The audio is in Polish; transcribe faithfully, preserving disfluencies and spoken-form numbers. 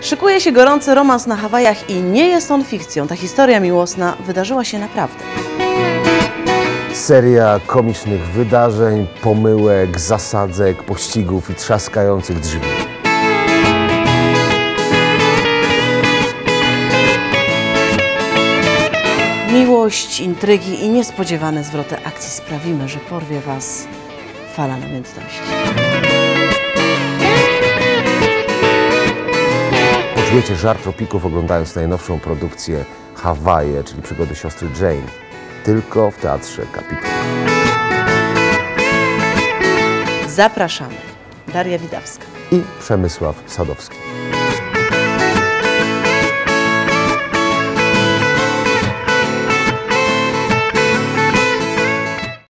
Szykuje się gorący romans na Hawajach i nie jest on fikcją. Ta historia miłosna wydarzyła się naprawdę. Seria komicznych wydarzeń, pomyłek, zasadzek, pościgów i trzaskających drzwi. Miłość, intrygi i niespodziewane zwroty akcji sprawimy, że porwie Was fala namiętności. Poczujecie żar tropików, oglądając najnowszą produkcję Hawaje, czyli przygody siostry Jane. Tylko w Teatrze Kapitol. Zapraszamy. Daria Widawska I Przemysław Sadowski.